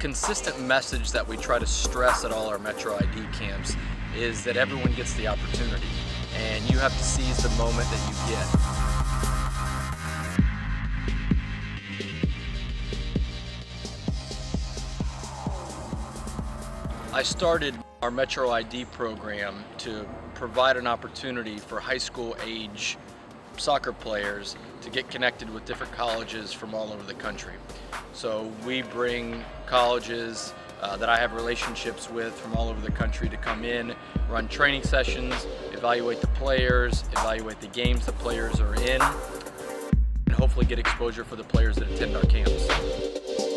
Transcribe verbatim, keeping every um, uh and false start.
consistent message that we try to stress at all our Metro I D camps is that everyone gets the opportunity, and you have to seize the moment that you get. I started our Metro I D program to provide an opportunity for high school age soccer players to get connected with different colleges from all over the country. So we bring colleges uh, that I have relationships with from all over the country to come in, run training sessions, evaluate the players, evaluate the games the players are in, and hopefully get exposure for the players that attend our camps.